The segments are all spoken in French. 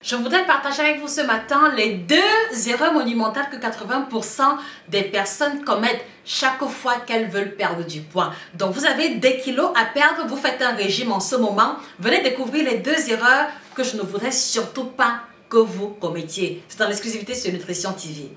Je voudrais partager avec vous ce matin les 2 erreurs monumentales que 80% des personnes commettent chaque fois qu'elles veulent perdre du poids. Donc vous avez des kilos à perdre, vous faites un régime en ce moment. Venez découvrir les 2 erreurs que je ne voudrais surtout pas que vous commettiez. C'est dans l'exclusivité sur Nutrition TV.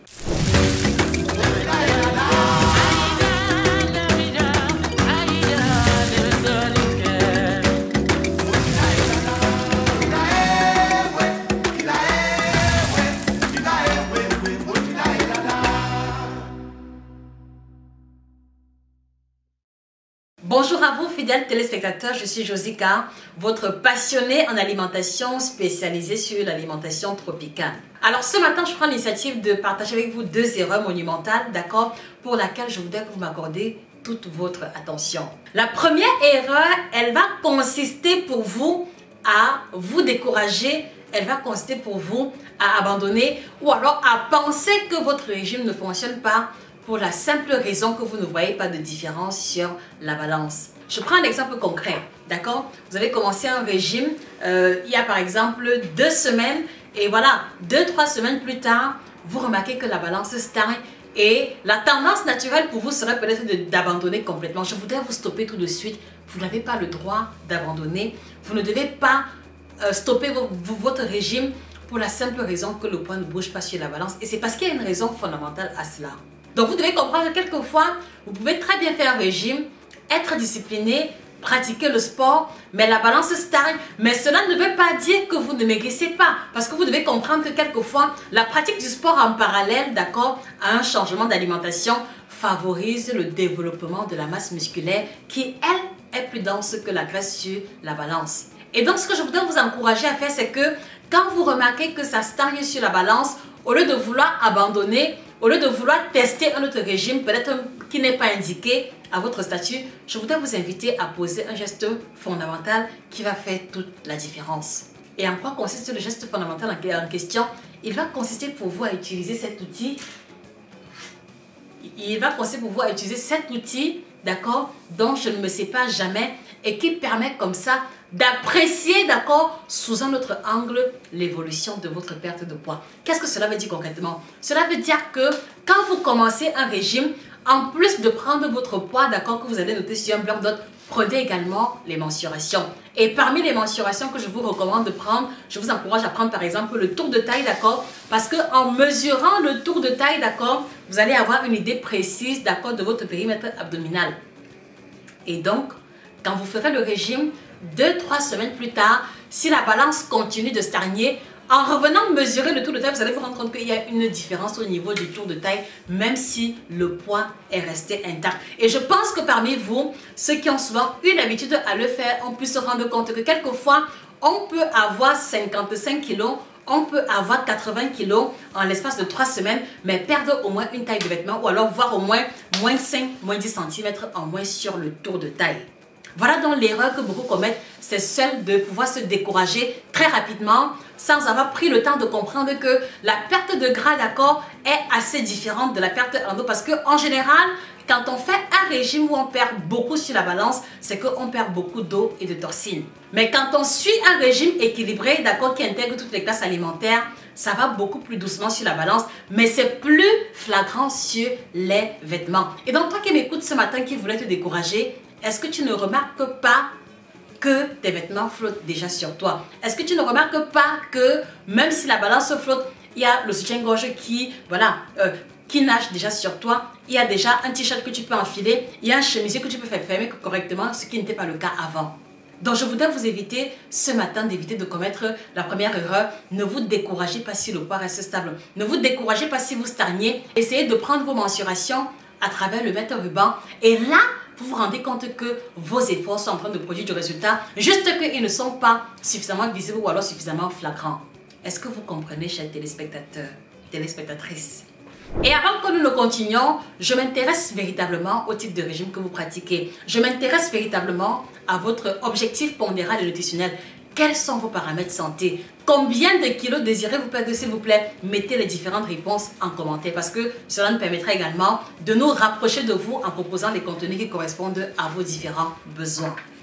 Bonjour à vous fidèles téléspectateurs, je suis Josica, votre passionnée en alimentation spécialisée sur l'alimentation tropicale. Alors ce matin, je prends l'initiative de partager avec vous 2 erreurs monumentales, d'accord, pour laquelle je voudrais que vous m'accordez toute votre attention. La première erreur, elle va consister pour vous à vous décourager, elle va consister pour vous à abandonner ou alors à penser que votre régime ne fonctionne pas pour la simple raison que vous ne voyez pas de différence sur la balance. Je prends un exemple concret, d'accord? Vous avez commencé un régime il y a par exemple 2 semaines et voilà, 2-3 semaines plus tard, vous remarquez que la balance stagne et la tendance naturelle pour vous serait peut-être d'abandonner complètement. Je voudrais vous stopper tout de suite. Vous n'avez pas le droit d'abandonner. Vous ne devez pas stopper votre régime pour la simple raison que le poids ne bouge pas sur la balance. Et c'est parce qu'il y a une raison fondamentale à cela. Donc vous devez comprendre que quelquefois, vous pouvez très bien faire un régime, être discipliné, pratiquer le sport, mais la balance stagne. Mais cela ne veut pas dire que vous ne maigrissez pas. Parce que vous devez comprendre que quelquefois, la pratique du sport en parallèle, d'accord, à un changement d'alimentation, favorise le développement de la masse musculaire qui, elle, est plus dense que la graisse sur la balance. Et donc, ce que je voudrais vous encourager à faire, c'est que quand vous remarquez que ça stagne sur la balance, au lieu de vouloir abandonner, au lieu de vouloir tester un autre régime, peut-être qui n'est pas indiqué à votre statut, je voudrais vous inviter à poser un geste fondamental qui va faire toute la différence. Et en quoi consiste le geste fondamental en question? Il va consister pour vous à utiliser cet outil. Il va consister pour vous à utiliser cet outil, d'accord, dont je ne me sépare jamais et qui permet comme ça d'apprécier, d'accord, sous un autre angle, l'évolution de votre perte de poids. Qu'est-ce que cela veut dire concrètement? Cela veut dire que quand vous commencez un régime, en plus de prendre votre poids, d'accord, que vous allez noter sur un bloc notes, prenez également les mensurations. Et parmi les mensurations que je vous recommande de prendre, je vous encourage à prendre par exemple le tour de taille, d'accord, parce qu'en mesurant le tour de taille, d'accord, vous allez avoir une idée précise, d'accord, de votre périmètre abdominal. Et donc, quand vous ferez le régime, 2-3 semaines plus tard, si la balance continue de stagner, en revenant mesurer le tour de taille, vous allez vous rendre compte qu'il y a une différence au niveau du tour de taille, même si le poids est resté intact. Et je pense que parmi vous, ceux qui ont souvent eu l'habitude à le faire, on peut se rendre compte que quelquefois, on peut avoir 55 kilos, on peut avoir 80 kilos en l'espace de 3 semaines, mais perdre au moins une taille de vêtement ou alors voir au moins moins 5, moins 10 cm en moins sur le tour de taille. Voilà donc l'erreur que beaucoup commettent, c'est celle de pouvoir se décourager très rapidement sans avoir pris le temps de comprendre que la perte de gras, d'accord, est assez différente de la perte en eau parce qu'en général, quand on fait un régime où on perd beaucoup sur la balance, c'est qu'on perd beaucoup d'eau et de toxines. Mais quand on suit un régime équilibré, d'accord, qui intègre toutes les classes alimentaires, ça va beaucoup plus doucement sur la balance, mais c'est plus flagrant sur les vêtements. Et donc toi qui m'écoutes ce matin, qui voulait te décourager, est-ce que tu ne remarques pas que tes vêtements flottent déjà sur toi? Est-ce que tu ne remarques pas que même si la balance flotte, il y a le soutien-gorge qui, voilà, qui nage déjà sur toi, il y a déjà un t-shirt que tu peux enfiler, il y a un chemisier que tu peux faire fermer correctement, ce qui n'était pas le cas avant. Donc je voudrais vous éviter ce matin d'éviter de commettre la première erreur. Ne vous découragez pas si le poids reste stable. Ne vous découragez pas si vous stagnez. Essayez de prendre vos mensurations à travers le mètre ruban. Et là, vous vous rendez compte que vos efforts sont en train de produire du résultat, juste qu'ils ne sont pas suffisamment visibles ou alors suffisamment flagrants. Est-ce que vous comprenez, chers téléspectateurs, téléspectatrices? Et avant que nous ne continuions, je m'intéresse véritablement au type de régime que vous pratiquez. Je m'intéresse véritablement à votre objectif pondéral et nutritionnel. Quels sont vos paramètres santé? Combien de kilos désirez-vous perdre, s'il vous plaît? Mettez les différentes réponses en commentaire parce que cela nous permettra également de nous rapprocher de vous en proposant les contenus qui correspondent à vos différents besoins.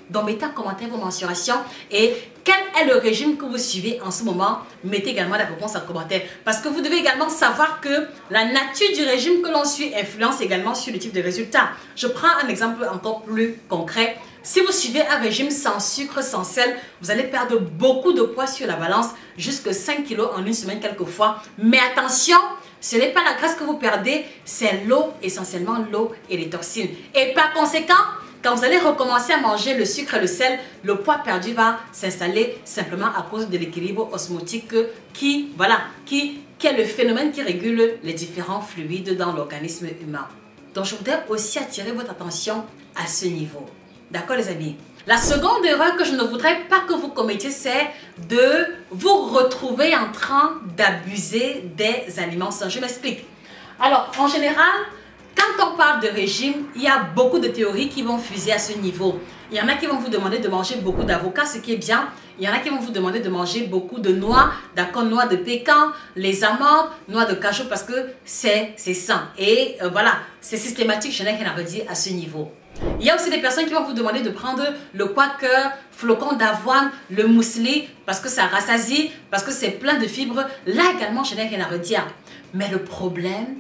Donc mettez en commentaire vos mensurations et quel est le régime que vous suivez en ce moment. Mettez également la réponse en commentaire. Parce que vous devez également savoir que la nature du régime que l'on suit influence également sur le type de résultat. Je prends un exemple encore plus concret. Si vous suivez un régime sans sucre, sans sel, vous allez perdre beaucoup de poids sur la balance, jusque 5 kilos en une semaine quelquefois. Mais attention, ce n'est pas la graisse que vous perdez, c'est l'eau, essentiellement l'eau et les toxines. Et par conséquent, quand vous allez recommencer à manger le sucre et le sel, le poids perdu va s'installer simplement à cause de l'équilibre osmotique qui est le phénomène qui régule les différents fluides dans l'organisme humain. Donc, je voudrais aussi attirer votre attention à ce niveau. D'accord, les amis? La seconde erreur que je ne voudrais pas que vous commettiez, c'est de vous retrouver en train d'abuser des aliments sains. Je m'explique. Alors, en général, quand on parle de régime, il y a beaucoup de théories qui vont fuser à ce niveau. Il y en a qui vont vous demander de manger beaucoup d'avocats, ce qui est bien. Il y en a qui vont vous demander de manger beaucoup de noix, d'accord, noix de pécan, les amandes, noix de cajou, parce que c'est sain. Et voilà, c'est systématique, je n'ai rien à redire à ce niveau. Il y a aussi des personnes qui vont vous demander de prendre le quaker, flocon d'avoine, le muesli, parce que ça rassasie, parce que c'est plein de fibres. Là également, je n'ai rien à redire. Mais le problème,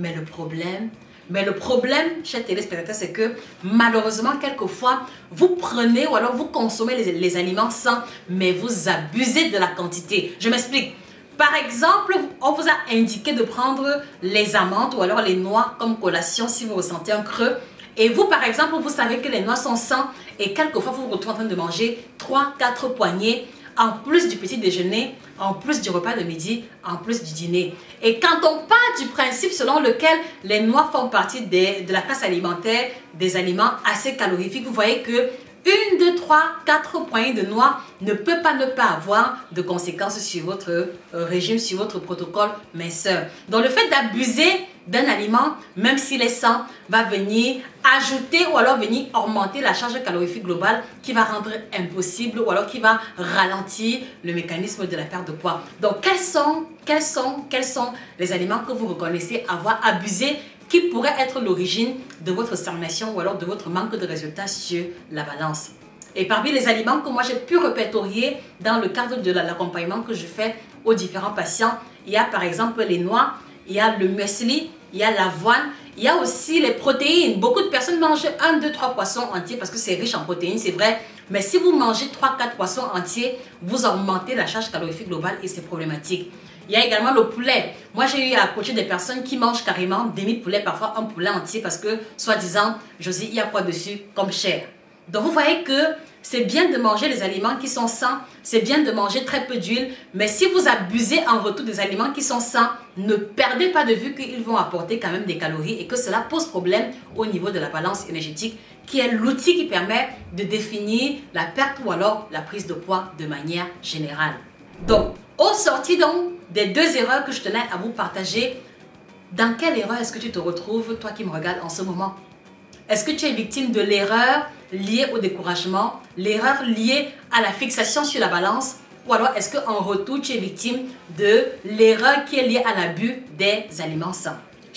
chers téléspectateurs, c'est que malheureusement, quelquefois, vous prenez ou alors vous consommez les aliments sains, mais vous abusez de la quantité. Je m'explique. Par exemple, on vous a indiqué de prendre les amandes ou alors les noix comme collation si vous ressentez un creux. Et vous, par exemple, vous savez que les noix sont saines et quelquefois, vous vous retrouvez en train de manger 3-4 poignées en plus du petit déjeuner, en plus du repas de midi, en plus du dîner. Et quand on part du principe selon lequel les noix font partie de la classe alimentaire des aliments assez calorifiques, vous voyez que 1, 2, 3, 4 poignées de noix ne peut pas ne pas avoir de conséquences sur votre régime, sur votre protocole minceur. Donc le fait d'abuser d'un aliment, même s'il est sain, va venir ajouter ou alors venir augmenter la charge calorifique globale qui va rendre impossible ou alors qui va ralentir le mécanisme de la perte de poids. Donc quels sont les aliments que vous reconnaissez avoir abusé qui pourrait être l'origine de votre stagnation ou alors de votre manque de résultats sur la balance? Et parmi les aliments que moi j'ai pu répertorier dans le cadre de l'accompagnement que je fais aux différents patients, il y a par exemple les noix, il y a le muesli, il y a l'avoine, il y a aussi les protéines. Beaucoup de personnes mangent 1, 2, 3 poissons entiers parce que c'est riche en protéines, c'est vrai. Mais si vous mangez 3-4 poissons entiers, vous augmentez la charge calorifique globale et c'est problématique. Il y a également le poulet. Moi, j'ai eu à coacher des personnes qui mangent carrément demi-poulet, parfois un poulet entier parce que, soi-disant, Josie, il y a quoi dessus comme chair. Donc, vous voyez que c'est bien de manger les aliments qui sont sains, c'est bien de manger très peu d'huile, mais si vous abusez en retour des aliments qui sont sains, ne perdez pas de vue qu'ils vont apporter quand même des calories et que cela pose problème au niveau de la balance énergétique, qui est l'outil qui permet de définir la perte ou alors la prise de poids de manière générale. Donc, au sorti donc des deux erreurs que je tenais à vous partager, dans quelle erreur est-ce que tu te retrouves, toi qui me regardes en ce moment? Est-ce que tu es victime de l'erreur liée au découragement, l'erreur liée à la fixation sur la balance, ou alors est-ce qu'en retour, tu es victime de l'erreur qui est liée à l'abus des aliments sains?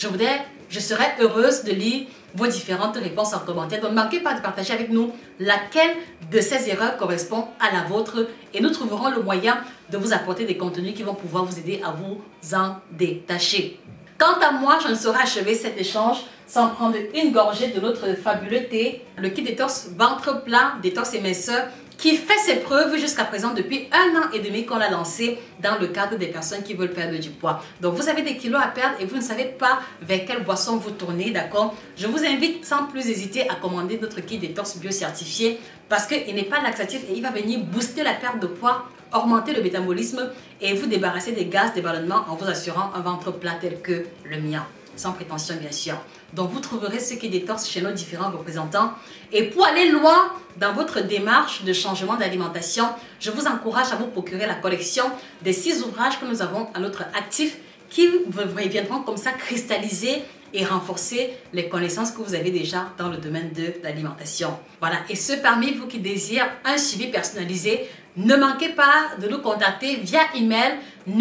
Je serais heureuse de lire vos différentes réponses en commentaire. Donc, ne manquez pas de partager avec nous laquelle de ces erreurs correspond à la vôtre et nous trouverons le moyen de vous apporter des contenus qui vont pouvoir vous aider à vous en détacher. Quant à moi, je ne saurais achever cet échange sans prendre une gorgée de notre fabuleux thé, le kit détox ventre plat, détox et minceur, qui fait ses preuves jusqu'à présent depuis 1 an et demi qu'on l'a lancé dans le cadre des personnes qui veulent perdre du poids. Donc vous avez des kilos à perdre et vous ne savez pas vers quelle boisson vous tournez, d'accord? Je vous invite sans plus hésiter à commander notre kit détox bio certifié parce qu'il n'est pas laxatif et il va venir booster la perte de poids, augmenter le métabolisme et vous débarrasser des gaz d'ébalonnement en vous assurant un ventre plat tel que le mien. Sans prétention bien sûr. Donc vous trouverez ce qui détoxe chez nos différents représentants. Et pour aller loin dans votre démarche de changement d'alimentation, je vous encourage à vous procurer la collection des 6 ouvrages que nous avons à notre actif qui viendront comme ça cristalliser et renforcer les connaissances que vous avez déjà dans le domaine de l'alimentation. Voilà, et ceux parmi vous qui désirent un suivi personnalisé, ne manquez pas de nous contacter via email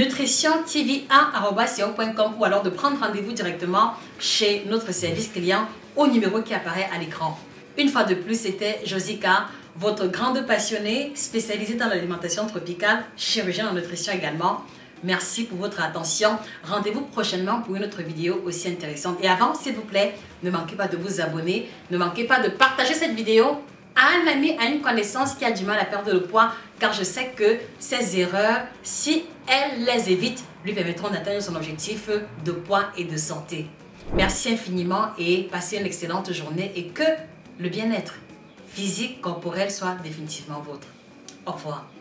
nutritiontv1@yahoo.com ou alors de prendre rendez-vous directement chez notre service client au numéro qui apparaît à l'écran. Une fois de plus, c'était Josica votre grande passionnée spécialisée dans l'alimentation tropicale, chirurgien en nutrition également. Merci pour votre attention. Rendez-vous prochainement pour une autre vidéo aussi intéressante. Et avant, s'il vous plaît, ne manquez pas de vous abonner. Ne manquez pas de partager cette vidéo à un ami, à une connaissance qui a du mal à perdre le poids. Car je sais que ces erreurs, si elle les évite, lui permettront d'atteindre son objectif de poids et de santé. Merci infiniment et passez une excellente journée et que le bien-être physique, corporel soit définitivement vôtre. Au revoir.